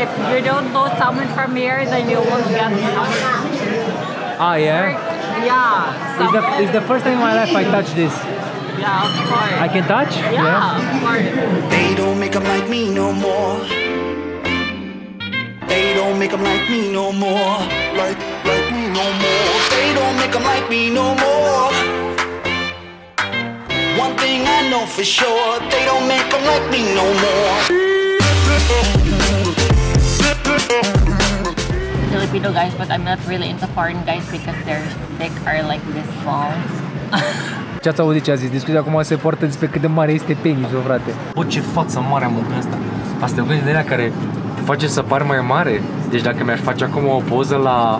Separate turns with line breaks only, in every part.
if you don't know salmon from here, then you won't get salmon.
Ah, yeah?
Yeah.
It's the first time in my life I touch this.
Yeah, of course.
I can touch?
Yeah, of course.
They don't make them like me no more. They don't make them like me no more. Like me no more. They don't make them like me no more. One thing I know for sure, they don't make them like me no more.
Filipino guys, but I'm not really into foreign guys because their dick are like this long.
Ce ați auzit ce a zis? Discuția acum se poartă despre cât de mare este penisul, frate. Bă, ce față mare am în asta. Asta e o gândire care te face să pari mai mare. Deci dacă mi-aș face acum o poză la...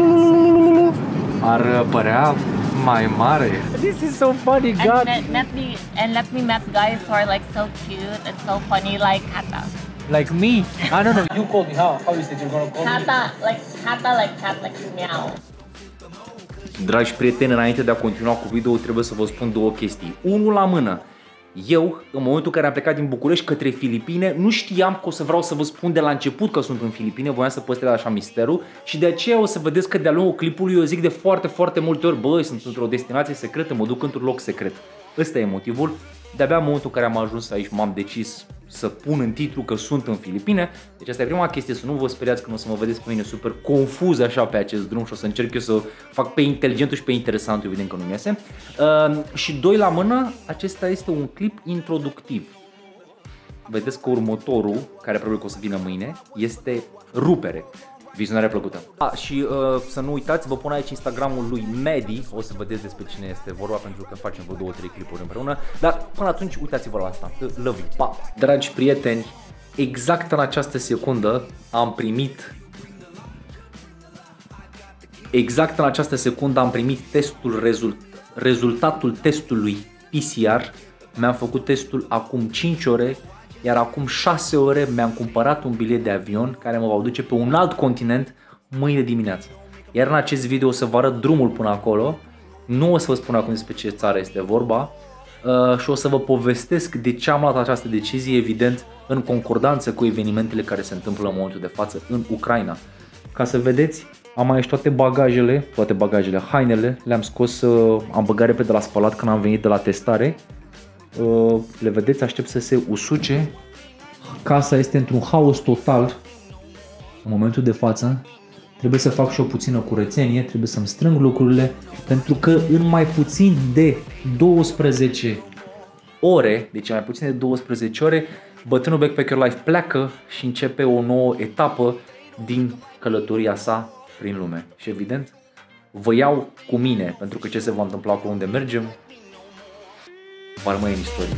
ar părea mai mare. This is so funny, God.
Let me meet guys who are like so cute and so funny like Hata.
Like me? I don't know. You called me. How you said you're gonna call me?
Hata like cat like meow.
Dragi prieteni, înainte de a continua cu video, trebuie să vă spun două chestii. Unul la mână. Eu, în momentul în care am plecat din București către Filipine, nu știam că o să vreau să vă spun de la început că sunt în Filipine, voiam să păstrez așa misterul și de aceea o să vedeți că de-a lungul clipului eu zic de foarte multe ori, băi, sunt într-o destinație secretă, mă duc într-un loc secret. Ăsta e motivul. De-abia în momentul în care am ajuns aici m-am decis să pun în titlu că sunt în Filipine. Deci asta e prima chestie, să nu vă speriați că nu o să mă vedeți pe mine super confuz așa pe acest drum și o să încerc eu să fac pe inteligentul și pe interesantul, evident că nu-mi iese. Și doi la mână, acesta este un clip introductiv. Vedeți că următorul, care probabil că o să vină mâine, este rupere. Vizionare plăcută. Și să nu uitați, vă pun aici Instagramul lui Medi, o să vedeți despre cine este vorba pentru că facem vreo 2-3 clipuri împreună, dar până atunci uitați-vă la asta. Love you, pa! Dragi prieteni, exact în această secundă am primit rezultatul testului PCR. Mi-am făcut testul acum 5 ore. Iar acum 6 ore mi-am cumpărat un bilet de avion care mă va duce pe un alt continent mâine dimineață. Iar în acest video o să vă arăt drumul până acolo. Nu o să vă spun acum despre ce țară este vorba și o să vă povestesc de ce am luat această decizie, evident în concordanță cu evenimentele care se întâmplă în momentul de față în Ucraina. Ca să vedeți, am aici toate bagajele, hainele, le-am scos, am băgat repede la spălat când am venit de la testare. Le vedeți, aștept să se usuce. Casa este într-un haos total în momentul de față. Trebuie să fac și o puțină curățenie, trebuie să-mi strâng lucrurile, pentru că în mai puțin de 12 ore, deci mai puțin de 12 ore, bătrânul Backpacker Life pleacă și începe o nouă etapă din călătoria sa prin lume. Și evident, vă iau cu mine, pentru că ce se va întâmpla acolo unde mergem va rămâne în istorie.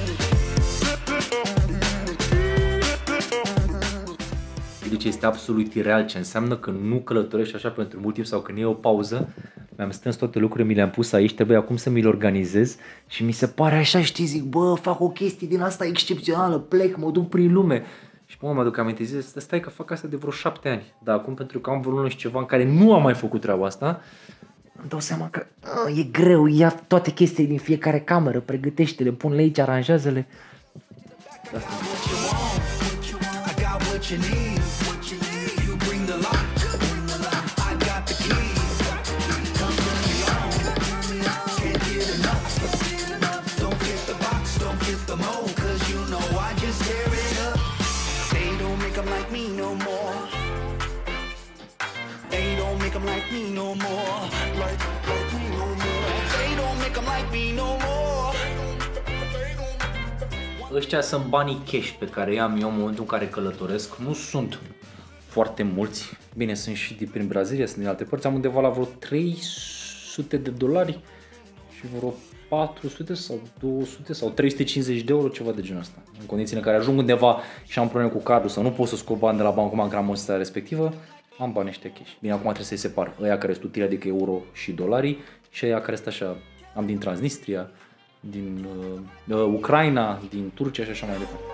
Deci este absolut ireal, ce înseamnă că nu călătorești așa pentru mult timp sau când e o pauză. Mi-am strâns toate lucrurile, mi le-am pus aici, trebuie acum să mi le organizez și mi se pare așa, știi, zic, bă, fac o chestie din asta excepțională, plec, mă duc prin lume. Și mă aduc aminte, zic, stai că fac asta de vreo 7 ani, dar acum pentru că am vreo lună și ceva în care nu am mai făcut treaba asta, îmi dau seama că e greu, ia toate chestiile din fiecare cameră, pregătește-le, pun-le aici, aranjează-le. Ăștia sunt banii cash pe care i-am eu în momentul în care călătoresc. Nu sunt foarte mulți. Bine, sunt și din Brazilia, sunt din alte părți. Am undeva la vreo 300 de dolari și vreo 400 sau 200 sau 350 de euro, ceva de genul ăsta. În condițiile în care ajung undeva și am probleme cu cardul sau nu pot să scot bani de la bancomat în gramositatea respectivă, am banii ăștia cash. Bine, acum trebuie să-i separ. Ăia care sunt utile, adică euro și dolari, și ăia care sunt așa, am din Transnistria, din Ucraina, din Turcia și așa mai departe.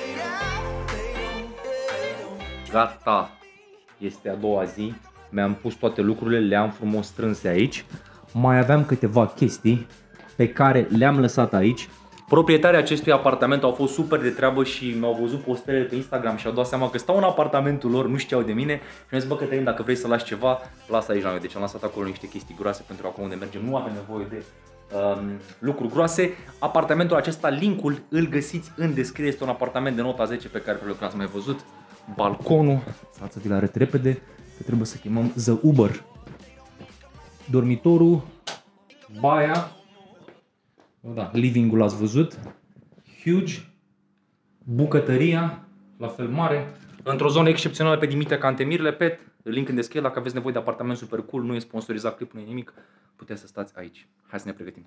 Gata, este a doua zi, mi-am pus toate lucrurile, le-am frumos strânse aici. Mai aveam câteva chestii pe care le-am lăsat aici Proprietarii acestui apartament au fost super de treabă și mi-au văzut postele pe Instagram și au dat seama că stau în apartamentul lor, nu știau de mine și mi-au zis, bă, Cătălin, dacă vrei să lași ceva, lasă aici la noi. Deci am lăsat acolo niște chestii groase pentru că acolo unde mergem nu avem nevoie de lucruri groase. Apartamentul acesta, linkul îl găsiți în descriere, este un apartament de nota 10 pe care l ați mai văzut. Balconul, stați să vi-l arăt repede, că trebuie să chemăm The Uber. Dormitorul, baia, da, living-ul l-ați văzut, huge, bucătăria, la fel mare, într-o zonă excepțională pe Dimitrie Cantemir, repet, link în descriere, dacă aveți nevoie de apartament super cool, nu e sponsorizat clipul, nu e nimic, puteți să stați aici. Hai să ne pregătim.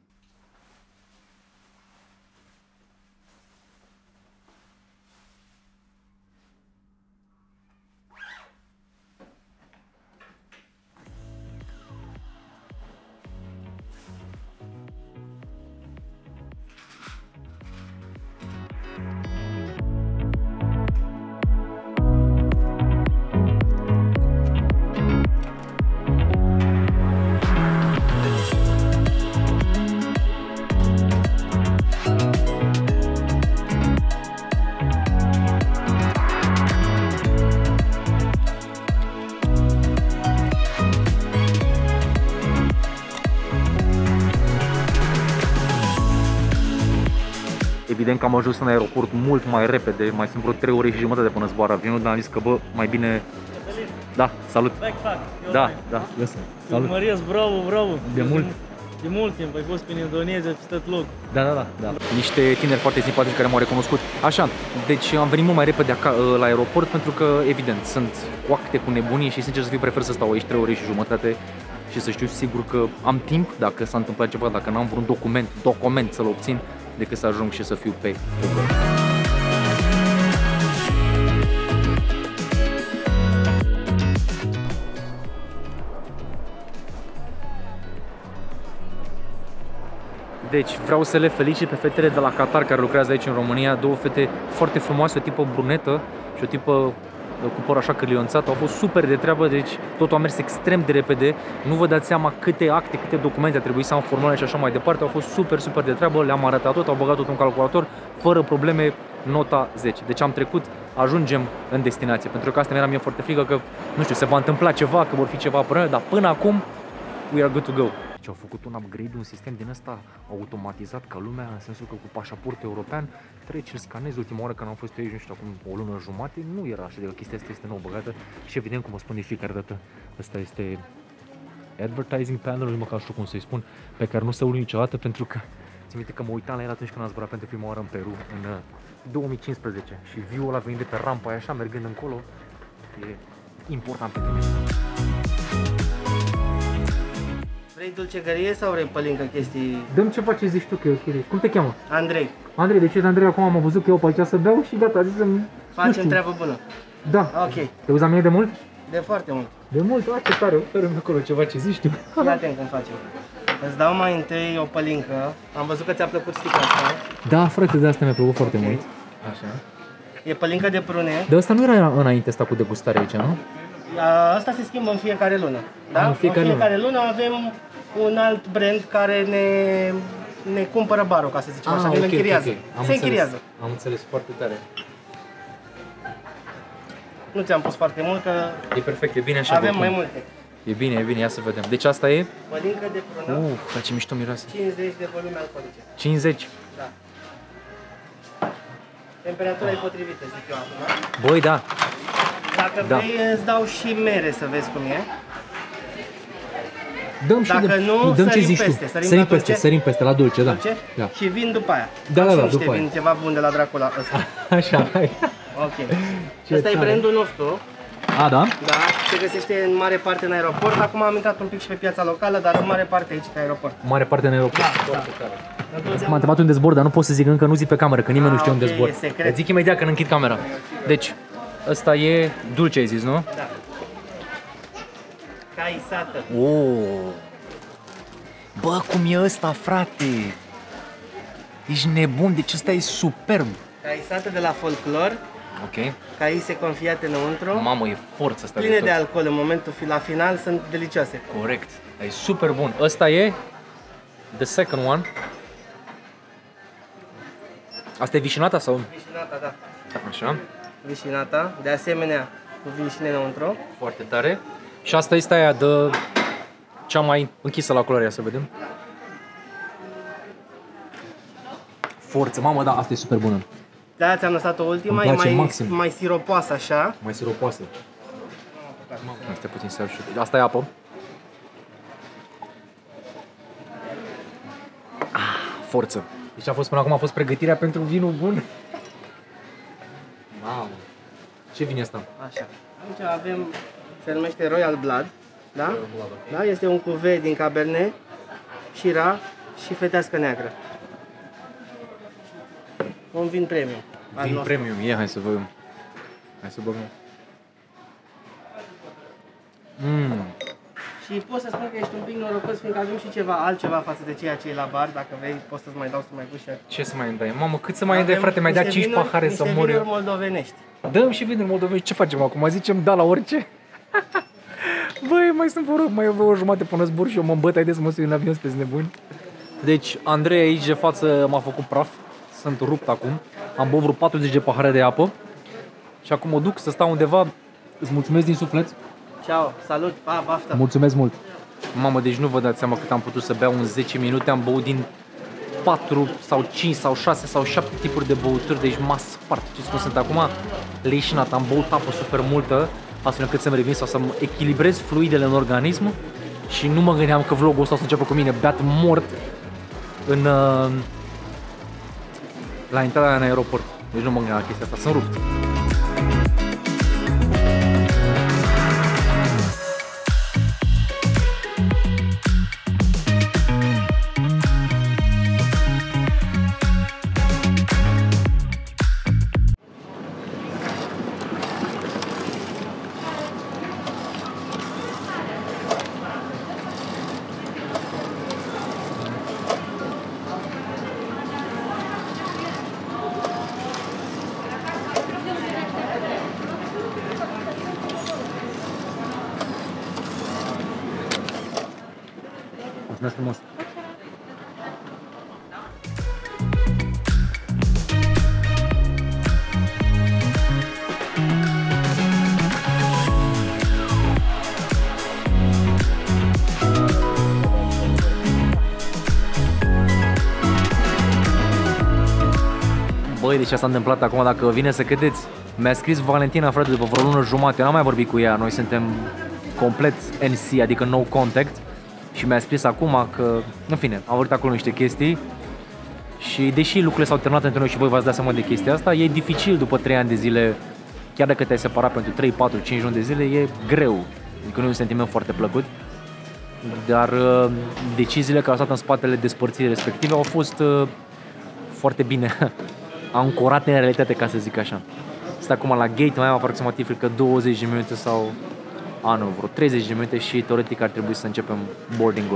Evident că am ajuns în aeroport mult mai repede, mai sunt vreo 3 ore și jumătate până zboară avionul, dar am zis că bă, mai bine... Da, salut! Da, salut!
Marius, bravo, bravo!
De mult?
De mult timp, ai fost în Indonezia, ai stat loc.
Da. Niște tineri foarte simpatici care m-au recunoscut. Așa, deci am venit mult mai repede la aeroport pentru că, evident, sunt coacte cu nebunie și sincer să fiu prefer să stau aici 3 ore și jumătate și să știu sigur că am timp, dacă s-a întâmplat ceva, dacă n-am vreun document să-l obțin, decât să ajung și să fiu pe Uber. Deci vreau să le felicit pe fetele de la Qatar care lucrează aici în România, două fete foarte frumoase, o tipă brunetă și o tipă cu păr așa cârlionțat, au fost super de treabă, deci totul a mers extrem de repede. Nu vă dați seama câte acte, câte documente a trebuit să am, formulare și așa mai departe. Au fost super de treabă, le-am arătat tot, au băgat tot în calculator, fără probleme, nota 10. Deci am trecut, ajungem în destinație, pentru că asta mi-era mie foarte frică că, nu știu, se va întâmpla ceva, că vor fi ceva probleme, dar până acum, we are good to go. Deci au făcut un upgrade, un sistem din ăsta automatizat ca lumea, în sensul că cu pașaport european treci, îl scanezi. Ultima oară când am fost eu aici, nu știu, acum o lună jumate, nu era așa de că chestia asta este nou băgată și evident, cum o spun de fiecare dată, ăsta este advertising panel, nu măcar știu cum să-i spun, pe care nu se urmă niciodată, pentru că țin minte că mă uitam la el atunci când am zburat pentru prima oară în Peru, în 2015 și view-ul ăla venind de pe rampa aia, așa, mergând încolo, e important pentru mine.
Vrei dulcegărie sau vrei pălincă chestii?
Dăm ceva ce zici tu că e ok. Cum te cheamă?
Andrei.
Andrei, de ce Andrei acum am văzut că eu pe aici să beau și gata, a zis să-mi...
Facem treabă bună.
Da.
Ok.
Te uzi la mine de mult?
De foarte mult.
De mult? A, ce tare, oferă-mi acolo ceva ce zici tu.
Fii atent cum facem. Îți dau mai întâi o pălincă. Am văzut că ți-a plăcut sticla asta.
Da, frate, de asta mi-a plăcut foarte mult. Așa.
E pălincă de prune.
De asta nu era înainte asta cu degustare aici, nu?
Asta se schimbă în fiecare lună. Da?
În fiecare
lună avem un alt brand care ne cumpără barul, ca să zicem așa, ne închiriază. Se închiriază.
Am înțeles, foarte tare.
Nu ți-am pus foarte mult, că
E perfect, e bine așa.
avem mai multe.
E bine, ia să vedem. Deci asta e?
Pălincă de prună,
Dar ce mișto miroase.
50 de volume alcoolice.
50.
Da. Temperatura e potrivită, zic eu acum.
Băi, da.
Dacă vrei, îți dau și mere să vezi cum e.
Dăm și
Dacă nu,
dăm ce
sărim
zici
peste.
tu.
Sărim la dulce?
Sărim peste, la dulce, da.
Dulce?
Da.
Și vin după aia.
Da,
Și
după
niște
aia.
vin ceva bun de la Dracula ăsta.
Așa, hai.
Ok. Ăsta e brandul nostru.
A, da?
Da, se găsește în mare parte în aeroport. Acum am intrat un pic și pe piața locală, dar în mare parte aici pe aeroport.
Mare parte în aeroport.
Da.
M-a întrebat unde zbor, dar nu pot să zic încă, nu zic pe cameră, că nimeni nu știe unde
ok,
zbor.
e secret.
Zic imediat când închid camera. Deci, ăsta e dulce, ai zis, nu?
Da. Caisată.
Oh. Bă, cum e ăsta, frate? Ești nebun, deci ăsta e superb.
Caisată de la Folclor.
Ok.
Caise confiate înăuntru.
Mamă, e forță asta
Pline
tot.
de alcool în momentul la final, sunt delicioase.
Corect. E super bun. Ăsta e the second one. Asta e vișinata sau?
Vișinata, da.
Așa.
Vișinata, de asemenea cu vișine înăuntru.
Foarte tare. Și asta este aia de cea mai închisă la culoarea, să vedem. Forță, mamă, da, asta e super bună.
De-aia ți-am lăsat o ultima,
Îmi
e
place
mai,
maxim.
mai siropoasă așa.
Mai siropoasă. Asta puțin să iau și asta e apă. Forță. Deci a fost până acum a fost pregătirea pentru vinul bun. Mamă. Ce vin e asta?
Așa. Aici avem, se numește Royal Blood, da? Da? Este un cuvée din Cabernet, Shiraz și fetească neagră. Un vin premium. al
Vin
nostru.
premium. Ia, hai să vedem. Hai să băgăm.
Și pot să spun că ești un pic norocos, fiindcă avem și ceva altceva față de ceea ce e la bar. Dacă vrei, poți să-ți mai dau să mai pui și
Ce să mai îmi dai? Mamă, cât să mai îmi dai, frate? Mi-ai dat 5 pahare să mor
Niște
eu.
vinuri moldovenești.
Dăm și vinuri moldovești. Ce facem acum? Zicem da la orice? Băi, mai sunt vreo, mai avea o jumătate până zbor și eu mă îmbăt, haideți să mă sui în avion, sunteți nebuni. Deci, Andrei aici de față m-a făcut praf. Sunt rupt acum. Am băut vreo 40 de pahare de apă. Și acum mă duc să stau undeva. Îți mulțumesc din suflet.
Ciao, salut, pa, baftă.
Mulțumesc mult. Mamă, deci nu vă dați seama cât am putut să beau în 10 minute. Am băut din 4 sau 5 sau 6 sau 7 tipuri de băuturi. Deci m-a spart. Ce cum sunt acum leșinat. Am băut apă super multă, astfel încât să-mi revin sau să-mi echilibrez fluidele în organism. Și nu mă gândeam că vlogul ăsta o să înceapă cu mine beat mort în, la intrarea în aeroport. Deci nu mă gândeam la chestia asta. Sunt rupt. Mulțumesc frumos! Băi, deci ce s-a întâmplat acum, dacă vine să credeți, mi-a scris Valentina, frate, după vreo lună jumate, eu n-am mai vorbit cu ea, noi suntem complet NC, adică no contact. Și mi-a scris acum că, în fine, am vorbit acolo niște chestii și deși lucrurile s-au terminat între noi și voi v-ați dat seama de chestia asta, e dificil după 3 ani de zile, chiar dacă te-ai separat pentru 3, 4, 5 luni de zile, e greu. Adică nu e un sentiment foarte plăcut, dar deciziile care au stat în spatele despărțirii respective au fost foarte bine ancorate în realitate, ca să zic așa. Sunt acum la gate, mai am aproximativ, cred că 20 de minute sau... nu, vreo 30 de minute și teoretic ar trebui să începem boarding-ul.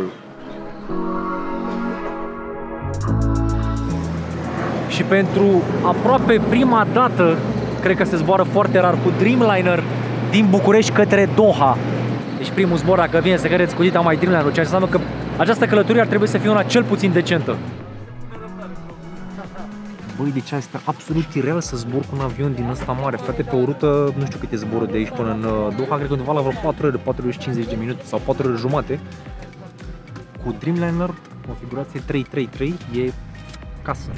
Și pentru aproape prima dată, cred că se zboară foarte rar cu Dreamliner din București către Doha. Deci primul zbor, dacă vine să credeți cu dita mai Dreamliner, ceea ce înseamnă că această călătorie ar trebui să fie una cel puțin decentă. Băi, deci asta absolut ireal să zbor cu un avion din ăsta mare, frate, pe o rută, nu știu cât e zborul de aici până în Doha, cred că undeva la vreo 4 ore, 4 ore și 50 de minute sau 4 ore jumate. Cu Dreamliner, configurație 333, e casă.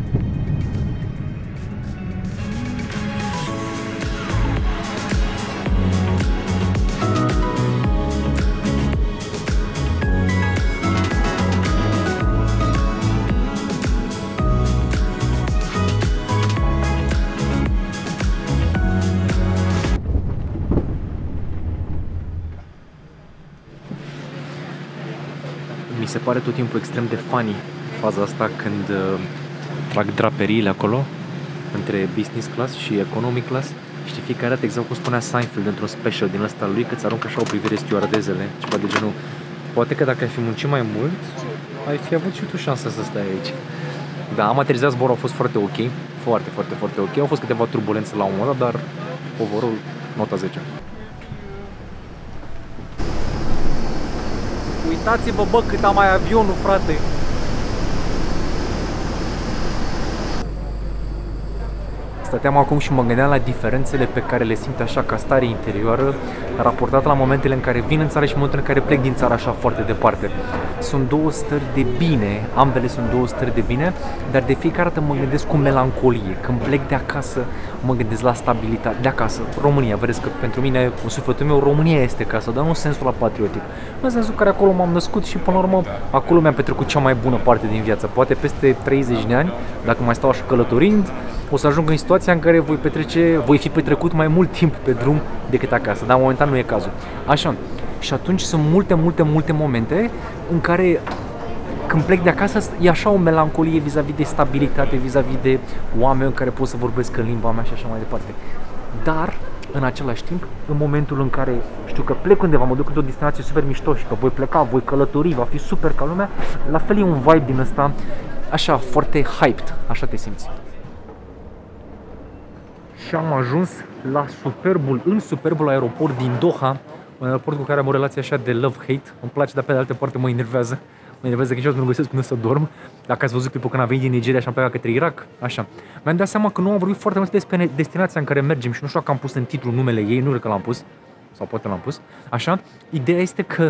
Mi se pare tot timpul extrem de funny faza asta când trag draperiile acolo între business class și economic class. Știi, fiecare dată, exact cum spunea Seinfeld într-un special din ăsta lui, că ți aruncă așa o privire stewardezele, ceva de genul. Poate că dacă ai fi muncit mai mult, ai fi avut și tu șansa să stai aici. Da, am aterizat, zborul a fost foarte ok, foarte, foarte, foarte ok. Au fost câteva turbulențe la un moment dat, dar overall, nota 10. Uitați-vă, bă, cât am mai avionul, frate! Stăteam acum și mă gândeam la diferențele pe care le simt așa ca stare interioară raportat la momentele în care vin în țară și momentele în care plec din țară așa foarte departe. Sunt două stări de bine, ambele sunt două stări de bine, dar de fiecare dată mă gândesc cu melancolie. Când plec de acasă, mă gândesc la stabilitate. De acasă, România, vedeți că pentru mine, în sufletul meu, România este casa, dar nu în sensul la patriotic. În sensul în care acolo m-am născut și până la urmă acolo mi-am petrecut cea mai bună parte din viață. Poate peste 30 de ani, dacă mai stau așa călătorind, o să ajung în situația în care voi fi petrecut mai mult timp pe drum decât acasă, dar momentan nu e cazul. Așa, și atunci sunt multe momente în care când plec de acasă e așa o melancolie vis-a-vis de stabilitate, vis-a-vis de oameni în care pot să vorbesc în limba mea și așa mai departe. Dar, în același timp, în momentul în care știu că plec undeva, mă duc într-o destinație super mișto și că voi pleca, voi călători, va fi super ca lumea, la fel e un vibe din ăsta, așa, foarte hyped, așa te simți. Și am ajuns la superbul aeroport din Doha, un aeroport cu care am o relație așa de love-hate. Îmi place, dar pe de altă parte mă enervează. Mă enervează că niciodată nu găsesc unde să dorm. Dacă ați văzut clipul când am venit din Nigeria și am plecat către Irak, așa. Mi-am dat seama că nu am vorbit foarte mult despre destinația în care mergem și nu știu dacă am pus în titlu numele ei, nu cred că l-am pus. Sau poate l-am pus. Așa. Ideea este că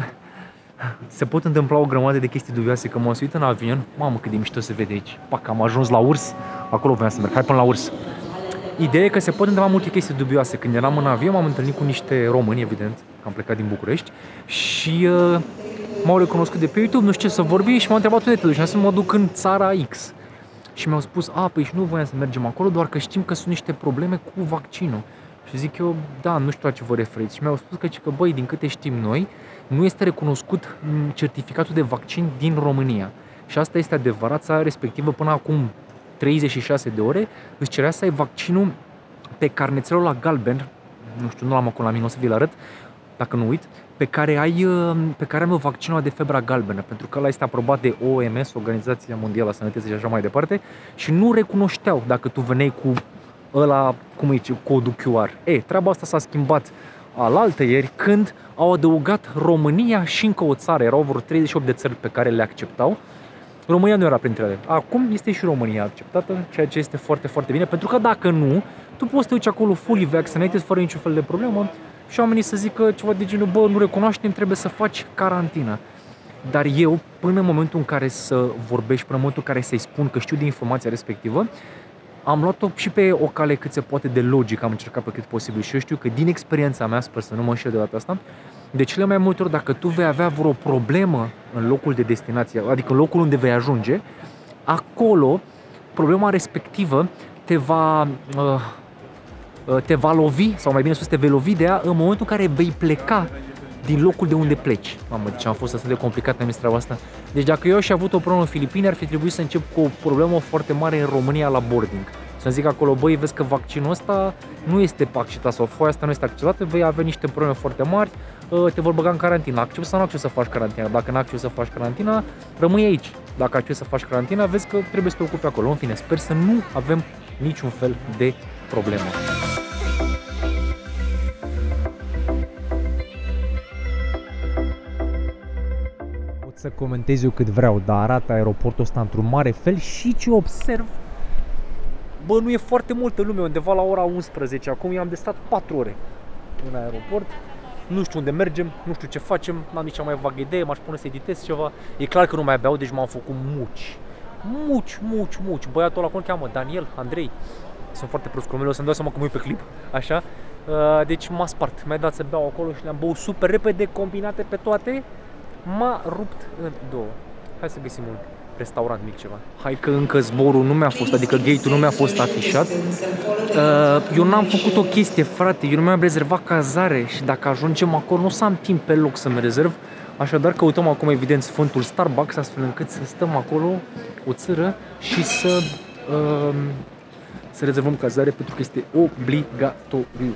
se pot întâmpla o grămadă de chestii dubioase, că m-am suit în avion. Mamă, cât de mișto se vede aici. Pac, am ajuns la urs. Acolo voiam să merg. Hai până la urs. Ideea e că se pot întâmpla multe chestii dubioase. Când eram în avion, m-am întâlnit cu niște români, evident, că am plecat din București, și m-au recunoscut de pe YouTube, nu știu ce să vorbi, și m-au întrebat unde te duci, și am să mă duc în țara X. Și mi-au spus, păi și nu voiam să mergem acolo, doar că știm că sunt niște probleme cu vaccinul. Și zic eu, da, nu știu la ce vă referiți. Și mi-au spus că băi, din câte știm noi, nu este recunoscut certificatul de vaccin din România. Și asta este adevărat, țara respectivă până acum 36 de ore îți cerea să ai vaccinul pe carnețelul la galben, nu știu, nu l-am acolo la mine, o să vi-l arăt, dacă nu uit, pe care am eu vaccinul de febra galbenă, pentru că ăla este aprobat de OMS, Organizația Mondială a Sănătății și așa mai departe, și nu recunoșteau dacă tu veneai cu ăla, cum îi zice, codul QR. Treaba asta s-a schimbat alaltăieri când au adăugat România și încă o țară, erau vreo 38 de țări pe care le acceptau. România nu era printre ele. Acum este și România acceptată, ceea ce este foarte bine, pentru că dacă nu, tu poți să te duci acolo fully vaccinated, fără niciun fel de problemă, și oamenii să zică ceva de genul, bă, nu recunoaștem, trebuie să faci carantină. Dar eu, până în momentul în care să vorbești, până în momentul în care să-i spun că știu de informația respectivă, am luat-o și pe o cale cât se poate de logic, am încercat pe cât posibil, și eu știu că din experiența mea, sper să nu mă înșel de data asta, de cele mai multe ori, dacă tu vei avea vreo problemă în locul de destinație, adică în locul unde vei ajunge, acolo problema respectivă te va lovi, sau mai bine spus, te vei lovi de ea în momentul în care vei pleca din locul de unde pleci. Mamă, deci am fost atât de complicat în treaba asta. Deci dacă eu aș fi avut o problemă în Filipine, ar fi trebuit să încep cu o problemă foarte mare în România la boarding. Să zic acolo, băi, vezi că vaccinul ăsta nu este acceptat sau foaia asta nu este acceptată, vei avea niște probleme foarte mari, te vor băga în carantină. Accept sau nu accept să faci carantina? Dacă nu accept să faci carantina, rămâi aici. Dacă accept să faci carantina, vezi că trebuie să te ocupi acolo. În fine, sper să nu avem niciun fel de problemă. Pot să comentez eu cât vreau, dar arată aeroportul ăsta într-un mare fel și ce observ, bă, nu e foarte multă lume, undeva la ora 11, acum i-am de stat 4 ore în aeroport, nu știu unde mergem, nu știu ce facem, n-am nici cea mai vagă idee, m-aș pune să editez ceva, e clar că nu mai beau, deci m-am făcut muci, băiatul ăla, cum îl cheamă, Daniel, Andrei, sunt foarte prost cu numele, o să-mi dau seama că mă uit pe clip, așa, deci m-a spart, mi-a dat să beau acolo și le-am băut super repede, combinate pe toate, m-a rupt în două. Hai să găsim un restaurant mic ceva. Hai că încă zborul nu mi-a fost, adică gate-ul nu mi-a fost afișat. Eu n-am făcut o chestie, frate, eu nu mi-am rezervat cazare și dacă ajungem acolo nu o să am timp pe loc să-mi rezerv. Așadar căutăm acum evident sfântul Starbucks, astfel încât să stăm acolo o țără și să rezervăm cazare, pentru că este obligatoriu.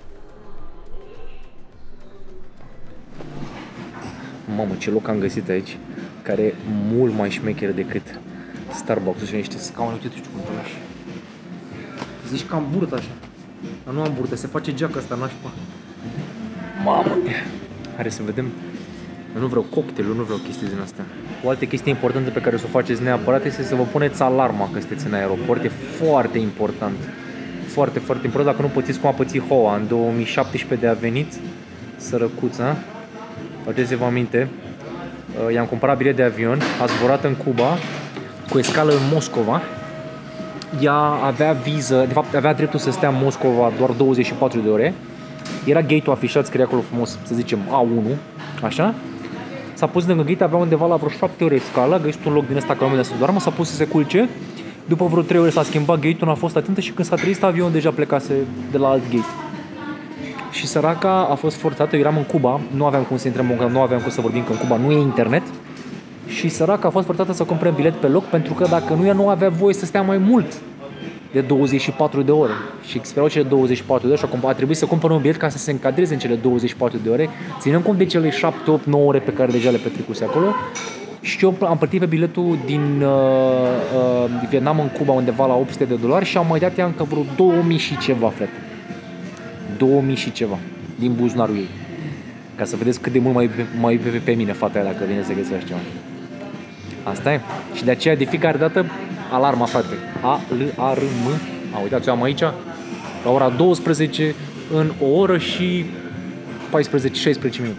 Mamă, ce loc am găsit aici, care e mult mai șmecher decât Starbucks-ul și niște scaune, uite tu cum tragi. Zici că am burtă așa, dar nu am burtă, se face geaca asta nașpa. Mamă! Hai să vedem. Eu nu vreau cocktail, nu vreau chestii din astea. O altă chestie importantă pe care să o faceți neapărat este să vă puneți alarma că sunteți în aeroport, e foarte important. foarte, foarte important. Dacă nu pățiți cum a pățit Hoa în 2017 de a venit, sărăcuța, faceți-vă aminte, i-am cumpărat bilet de avion, a zburat în Cuba, cu escală în Moscova. Ea avea viză, de fapt avea dreptul să stea în Moscova doar 24 de ore. Era gate-ul afișat, scria acolo frumos, să zicem A1, așa. S-a pus lângă gate, avea undeva la vreo 7 ore escală, a găsit un loc din ăsta ca oamenii să doarmă, s-a pus să se culce. După vreo 3 ore s-a schimbat gate-ul, n-a fost atentă și când s-a trezit avionul deja plecase de la alt gate. Și săraca a fost forțată, eu eram în Cuba, nu aveam cum să intrăm, nu aveam cum să vorbim, că în Cuba nu e internet. Și săraca a fost forțată să cumpere bilet pe loc, pentru că dacă nu, ea nu avea voie să stea mai mult de 24 de ore. Și experau cele 24 de ore și a trebuit să cumpere un bilet ca să se încadreze în cele 24 de ore, ținând cont de cele 7, 8, 9 ore pe care deja le petrecuse acolo. Și eu am plătit pe biletul din Vietnam în Cuba undeva la $800 și am mai dat ea încă vreo 2000 și ceva, frate. 2000 și ceva din buzunarul ei. Ca să vedeți cât de mult mai iube pe mine fata aia dacă vine să găsești ceva. Asta e. Și de aceea de fiecare dată alarma, frate. A-L-A-R-M. Uitați, eu am aici la ora 12 în o oră și 14-16 minute.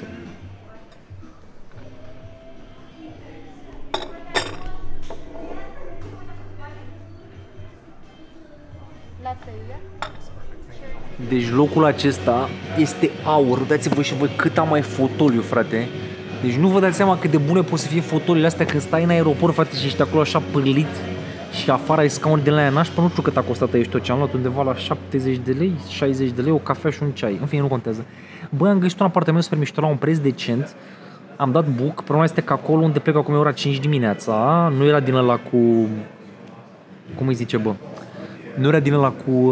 Deci locul acesta este aur. Dați-vă și voi cât am mai fotoliu, frate. Deci nu vă dați seama cât de bune pot să fie fotoliile astea când stai în aeroport, frate, și ești acolo așa pârlit și afară ai scaun de la aia nașpa. Nu știu cât a costat aici tot ce am luat, undeva la 70 de lei, 60 de lei, o cafea și un ceai. În fine, nu contează. Băi, am găsit un apartament super mișto la un preț decent. Am dat book, problema este că acolo unde plec acum e ora 5 dimineața, nu era din ăla cu... Cum îi zice, bă? Nu era din ăla cu...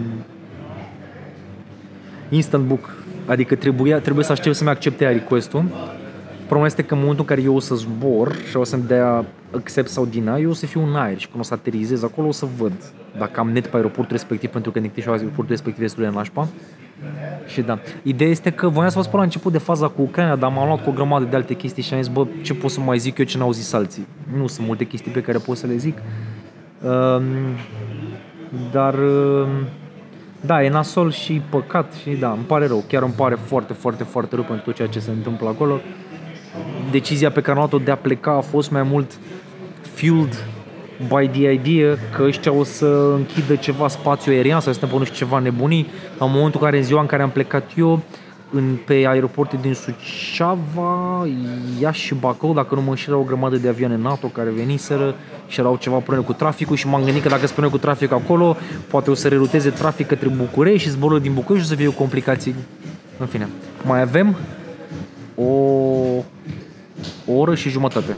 Instant book. Adică trebuie să aștept să-mi accepte request-ul. Problema este că în momentul în care eu o să zbor și o să-mi dea accept sau deny, eu o să fiu în aer și când o să aterizez acolo o să văd dacă am net pe aeroportul respectiv, pentru că nectic și aeroportul respectiv este destul de nașpa. Și da, ideea este că voiam să vă spun la început de faza cu Ucraina, dar m-am luat cu o grămadă de alte chestii și am zis, bă, ce pot să mai zic eu ce n-au zis alții? Nu sunt multe chestii pe care pot să le zic. Dar da, e nasol și păcat și da, îmi pare rău, chiar îmi pare foarte, foarte, foarte rău pentru tot ceea ce se întâmplă acolo. Decizia pe care am luat-o de a pleca a fost mai mult fueled by the idea că ăștia o să închidă ceva spațiu aerian sau să stăm pe nu știu ceva nebunii. În momentul în care, în ziua în care am plecat eu, pe aeroporte din Suceava, Iași și Bacău, dacă nu mă înșel, o grămadă de avioane NATO care veniseră și erau ceva probleme cu traficul și m-am gândit că dacă spune cu trafic acolo, poate o să reruteze trafic către București și zborul din București o să fie complicații. În fine, mai avem o oră și jumătate.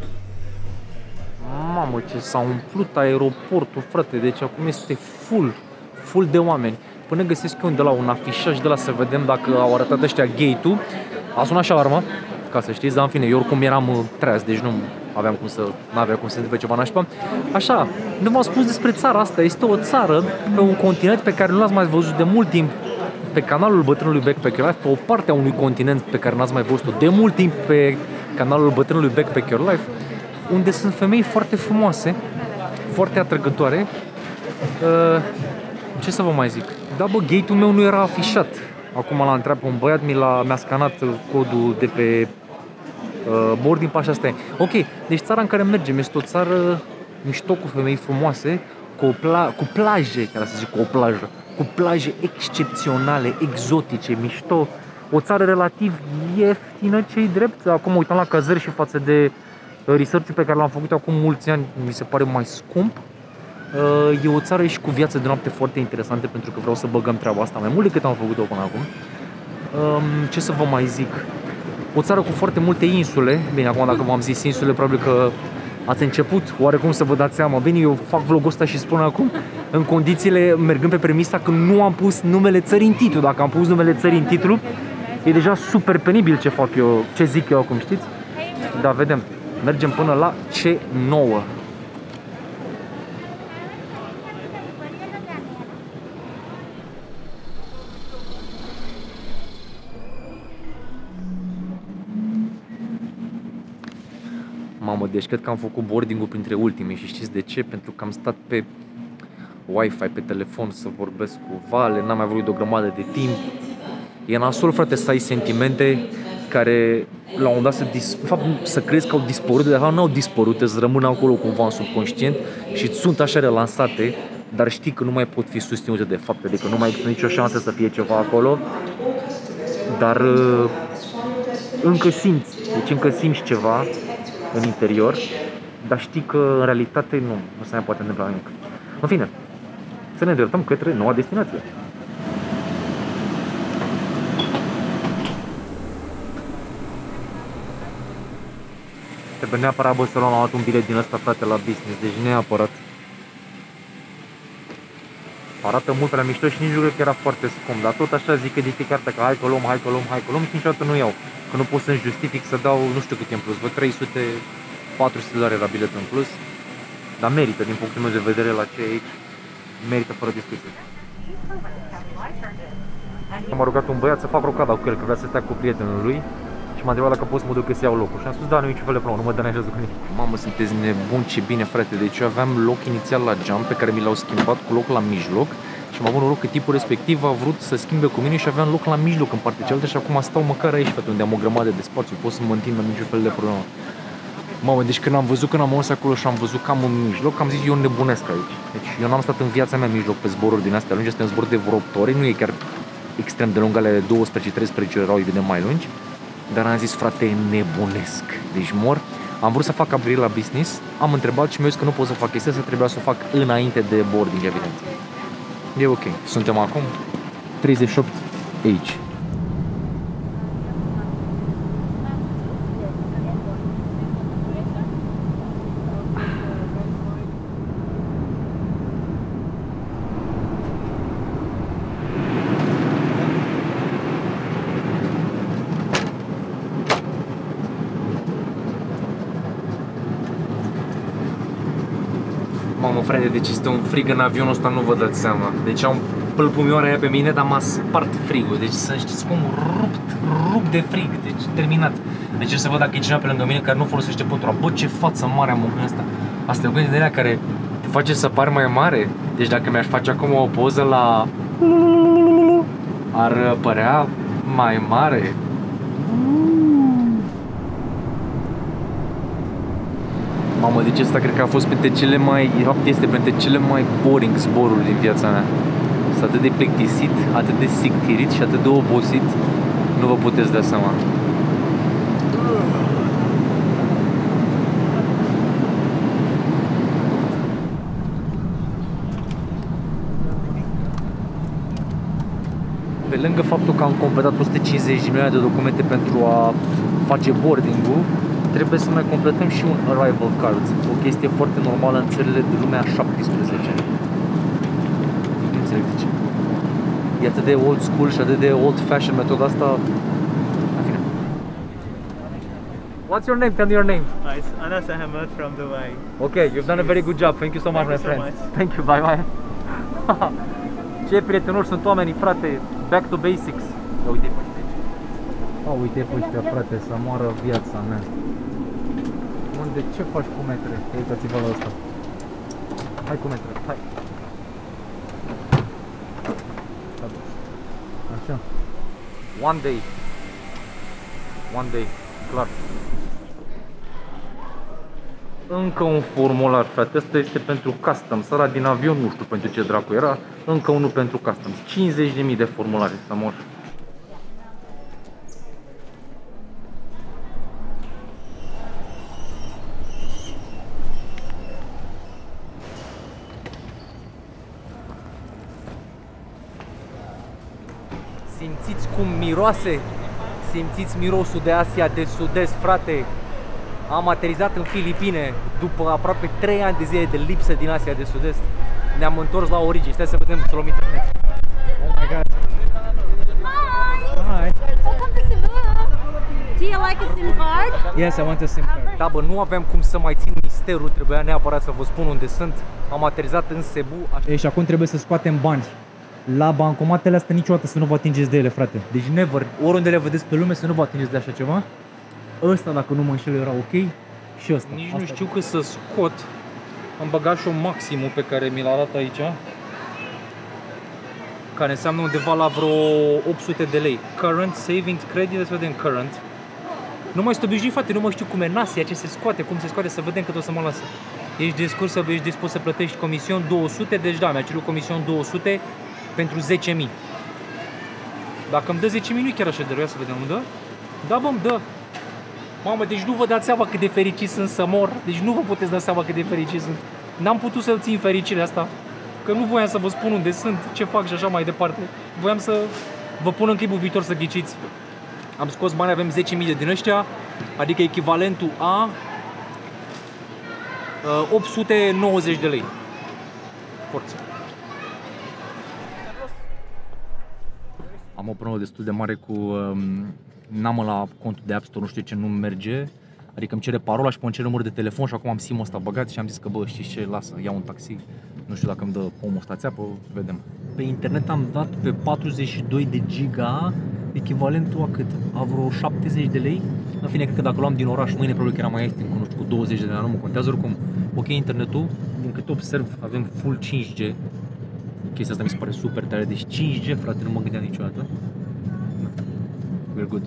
Mamă, ce s-a umplut aeroportul, frate, deci acum este full de oameni. Până găsesc eu de la un afișaj de la să vedem dacă au arătat ăștia gate-ul. A sunat și alarma, ca să știți, dar în fine, eu oricum eram treaz, deci nu aveam cum să, n-avea cum să se întâmple ceva nașpa. Așa, nu v-am spus despre țara asta, este o țară pe un continent pe care nu l-ați mai văzut de mult timp pe canalul bătrânului Backpacker Life, pe o parte a unui continent pe care n-ați mai văzut-o de mult timp pe canalul bătrânului Backpacker Life, unde sunt femei foarte frumoase, foarte atrăgătoare. Ce să vă mai zic? Da, bă, gate-ul meu nu era afișat. Acum l-a întrebat pe un băiat, mi-a scanat codul de pe boarding pass, asta e. Ok, deci țara în care mergem este o țară mișto, cu femei frumoase, cu plaje, chiar să zic, cu plaje excepționale, exotice, mișto. O țară relativ ieftină, ce-i drept. Acum uitam la cazări și față de research-ul pe care l-am făcut acum mulți ani, mi se pare mai scump. E o țară și cu viață de noapte foarte interesantă, pentru că vreau să băgăm treaba asta mai mult decât am făcut-o până acum. Ce să vă mai zic? O țară cu foarte multe insule. Bine, acum dacă v-am zis insule, probabil că ați început oarecum să vă dați seama. Bine, eu fac vlogul ăsta și spun acum în condițiile, mergând pe premisa că nu am pus numele țării în titlu. Dacă am pus numele țării în titlu, e deja super penibil ce fac eu, ce zic eu acum, știți? Dar vedem, mergem până la C9. Mamă, deci cred că am făcut boarding-ul printre ultimii și știți de ce? Pentru că am stat pe Wi-Fi pe telefon să vorbesc cu Vale, n-am mai vorbit de o grămadă de timp. E nasol, frate, să ai sentimente care la un moment dat să crezi că au dispărut, de fapt nu au dispărut, îți rămân acolo cumva în subconștient și îți sunt așa relansate, dar știi că nu mai pot fi susținute de fapt, adică nu mai există nicio șansă să fie ceva acolo, dar încă simți, deci încă simți ceva în interior, dar știi că în realitate nu se mai poate întâmpla nimic. În fine, să ne îndreptăm către noua destinație. Trebuie neapărat, bă, să luăm un bilet din ăsta, frate, la business, deci neapărat. Arată mult prea mișto și nici nu cred că era foarte scump, dar tot așa zic că de fiecare dată că hai că luăm și niciodată nu iau. Că nu pot să-mi justific să dau nu știu cât e în plus, vă 300-400 dolari la bilet în plus. Dar merită, din punctul meu de vedere, la ce e aici, merită fără discuție. M-a rugat un băiat să fac rocada cu el, că vrea să stea cu prietenul lui. Și m-a întrebat dacă pot să mă duc să iau locul. Și am spus, da, nu e niciun fel de problemă, nu mă deranjează cu nimic. Mamă, sunteți nebuni, ce bine, frate. Deci eu aveam loc inițial la geam, pe care mi l-au schimbat cu loc la mijloc. Și m-am avut noroc că tipul respectiv a vrut să schimbe cu mine și aveam loc la mijloc în partea cealaltă. Și acum stau măcar aici, frate, unde am o grămadă de spațiu. Pot să mă întind la niciun fel de problemă. Mamă, deci când am văzut, când am ajuns acolo și am văzut cam în mijloc, am zis, eu nebunesc aici. Deci eu n-am stat în viața mea în mijloc pe zboruri din astea lungi, astea în zbor de vreo 8 ore, nu e chiar extrem de lung, ale 12-13 ore erau evident mai lungi. Dar am zis, frate, nebunesc, deci mor. Am vrut să fac upgrade la business, am întrebat și mi-a zis că nu pot să fac chestia, să trebuia să o fac înainte de boarding, evident. E ok. Suntem acum 38 aici. Mamă, frate, deci este un frig în avionul ăsta, nu vă dați seama. Deci am pălpumioara aia pe mine, dar m-a spart frigul. Deci să știți cum rupt de frig. Deci terminat. Deci să văd dacă e cineva pe lângă mine care nu folosește pătura. Bă, ce față mare am în ăsta. Asta e o gândire care te face să pari mai mare. Deci dacă mi-aș face acum o poză la... ar părea mai mare. Mamă, deci asta cred că a fost printre cele mai, de fapt este printre cele mai boring zboruri din viața mea. Sunt atât de plictisit, atât de sictirit și atât de obosit, nu vă puteți da seama. Pe lângă faptul că am completat 150 de milioane de documente pentru a face boarding-ul, trebuie să mai completăm și un arrival card, o chestie foarte normală în țările de lumea 17. Nu înțeleg de ce. E atât de old school și atât de old fashion metoda asta. În fine. What's your name? Tell me your name.
It's Anas Ahmed from Dubai.
Okay, you've done a very good job. Thank you so much, my friend. Thank you, bye bye. Ce prietenoși sunt oamenii, frate. Back to basics. Uite pe ăștia. Uite pe ăștia, frate, să moară viața mea. Unde, ce faci cu metre? Uitați-vă la asta. Hai cu metre, hai. Așa. One day, clar. Încă un formular, frate, ăsta este pentru customs. Ăla din avion, nu știu pentru ce dracu era. Încă unul pentru customs. 50.000 de formulare, să mor. Simțiți cum miroase? Simțiți mirosul de Asia de Sud-Est, frate? Am aterizat în Filipine după aproape 3 ani de zile de lipsă din Asia de Sud-Est. Ne-am întors la origini. Stai să vedem, să luăm internet. Oh my god. Hi.
Welcome to Cebu. Do you like a SIM card?
Yes, I want a SIM card. Da, bă, nu aveam cum să mai țin misterul. Trebuia neapărat să vă spun unde sunt. Am aterizat în Cebu. Și acum trebuie să scoatem bani. La bancomatele astea niciodată să nu vă atingeți de ele, frate. Deci never, oriunde le vedeți pe lume să nu vă atingeți de așa ceva. Ăsta, dacă nu mă înșel, era ok. Și ăsta. Nici nu știu cât să scot. Am băgat și-o maximul pe care mi l-a dat aici. care înseamnă undeva la vreo 800 de lei. Current savings credit, să vedem current. Nu mai sunt obișnuit, frate, nu mai știu cum e Nasia, ce se scoate, cum se scoate, să vedem cât o să mă lasă. Ești dispus să plătești comision 200, deci da, mi-a cerut comision 200 pentru 10.000. Dacă îmi dă 10.000, nu e chiar așa de rău, să vedem, îmi dă? Da, bă, îmi dă. Mamă, deci nu vă dați seama cât de fericit sunt să mor, deci nu vă puteți da seama cât de fericit sunt. N-am putut să țin fericirea asta, că nu voiam să vă spun unde sunt, ce fac și așa mai departe. Voiam să vă pun în clipul viitor să ghiciți. Am scos bani, avem 10.000 din ăștia, adică echivalentul a 890 de lei. Forță. Am o problemă destul de mare cu n-am la contul de App Store, nu știu ce nu merge. Adică îmi cere parola și îmi cere număr de telefon și acum am SIM-ul ăsta băgat și am zis că bă, știți ce, lasă, iau un taxi. Nu știu dacă îmi dă omul ăsta țeapă, vedem. Pe internet am dat pe 42 de giga, echivalentul a cât? A vreo 70 de lei? În fine, cred că dacă luam din oraș mâine, probabil că era mai ieftin, cu, nu știu, cu 20 de lei, nu mă contează oricum. Ok, internetul, din cât observ, avem full 5G. Chestia asta mi se pare super tare, deci 5G, frate, nu mă gândeam niciodată. We're good.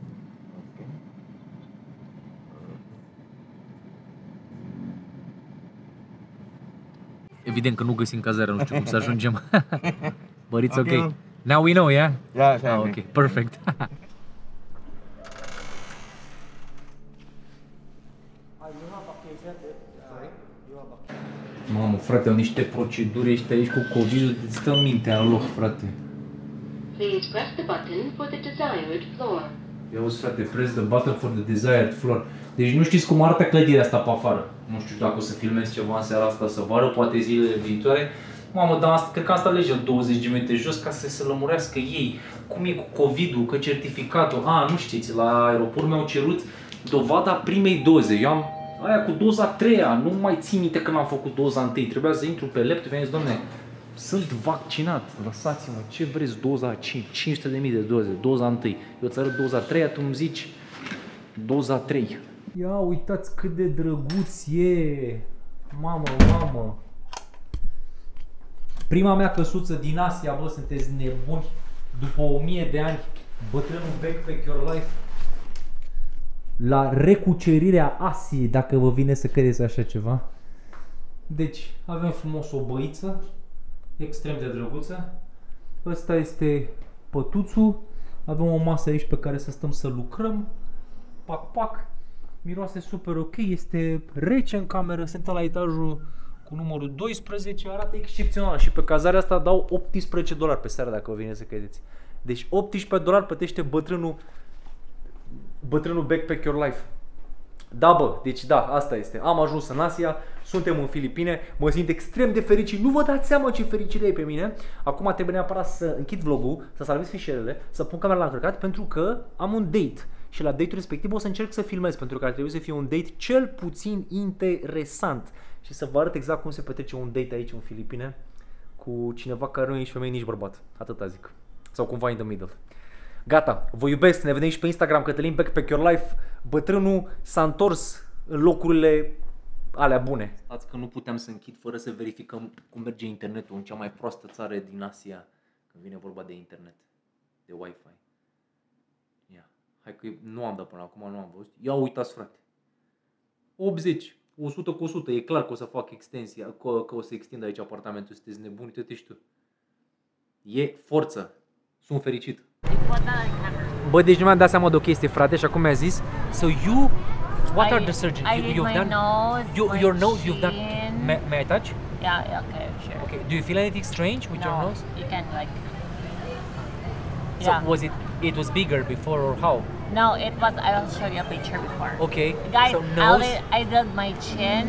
Evident că nu găsim cazarea, nu știu cum să ajungem. But it's okay. Now we know, yeah?
Yeah, okay.
Okay, perfect. Mamă, frate, au niște proceduri ăștia aici cu COVID-ul, îți stă mintea în loc, frate.
Please press the button for the desired floor.
Ia uzi, frate, press the button for the desired floor. Deci nu știți cum arată clădirea asta pe afară. Nu știu dacă o să filmez ceva în seara asta, să vară, poate zilele viitoare. Mamă, dar asta, cred că asta lege 20 de metri jos ca să se lămurească ei. Cum e cu COVID-ul, că certificatul. Nu știți, la aeroport mi-au cerut dovada primei doze. Eu am aia cu doza 3-a, nu mai țin minte când am făcut doza 1. Trebuia să intru pe laptop, i-am zis, doamne, sunt vaccinat, lăsați-mă, ce vreți, doza 5, 500.000 de doze, doza 1. Eu îți arăt doza 3-a, tu îmi zici doza 3. Ia uitați cât de drăguț e! Mamă, mamă! Prima mea căsuță din Asia, bă, sunteți nebuni? După 1000 de ani, bătrânul Backpack Your Life la recucerirea Asiei, dacă vă vine să credeți așa ceva. Deci, avem frumos o băiță, extrem de drăguță. Ăsta este pătuțul. Avem o masă aici pe care să stăm să lucrăm. Pac, pac. Miroase super ok, este rece în cameră, suntem la etajul cu numărul 12, arată excepțional și pe cazarea asta dau $18 pe seară, dacă vă vine să credeți. Deci $18 plătește bătrânul Backpack Your Life. Da, bă, deci da, asta este. Am ajuns în Asia, suntem în Filipine, mă simt extrem de fericit. Nu vă dați seama ce fericire e pe mine. Acum trebuie neapărat să închid vlogul, să salvez fișierele, să pun camera la încărcat, pentru că am un date. Și la date-ul respectiv o să încerc să filmez, pentru că ar trebui să fie un date cel puțin interesant. Și să vă arăt exact cum se petrece un date aici în Filipine cu cineva care nu e nici femeie, nici bărbat. Atâta zic. Sau cumva in the middle. Gata, vă iubesc, ne vedem și pe Instagram, Cătălin Backpack Your Life. Bătrânul s-a întors în locurile alea bune. Stați că nu puteam să închid fără să verificăm cum merge internetul în cea mai proastă țară din Asia când vine vorba de internet, de Wi-Fi. Ia, hai că nu am dat până acum, nu am văzut. Ia uitați, frate. 80, 100 cu 100, e clar că o să fac extensia, că o să extind aici apartamentul, sunteți nebuni, uite-te și tu. E forță, sunt fericit. Bă, deci nu mi-am dat seama de o chestie, frate, și acum mi-a zis, so you, what are the surgeries you've done? Your nose, you've done. May I touch?
Yeah, okay, sure.
Okay, do you feel anything strange with your nose?
You can like.
So was it was bigger before or how?
No, it was. I will show you a picture before.
Okay.
Guys,
so nose.
I did my chin,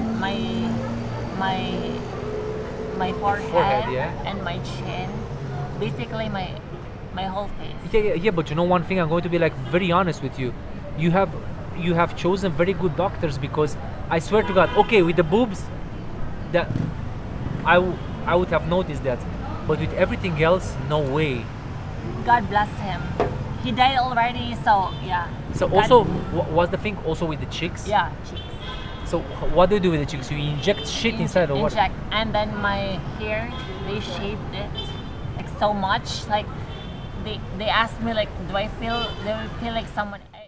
my forehead,
yeah.
and my chin. Basically my whole face.
Yeah, but you know one thing, I'm going to be like very honest with you. You have chosen very good doctors, because I swear to God, okay, with the boobs, that I would have noticed that, but with everything else, no way.
God bless him. He died already, so yeah.
So
God,
also, what's the thing also with the chicks?
Yeah, chicks.
So what do you do with the chicks? You inject shit inside or what?
Inject, and then my hair, they shaved it. so much. Like they asked me like, do I feel like someone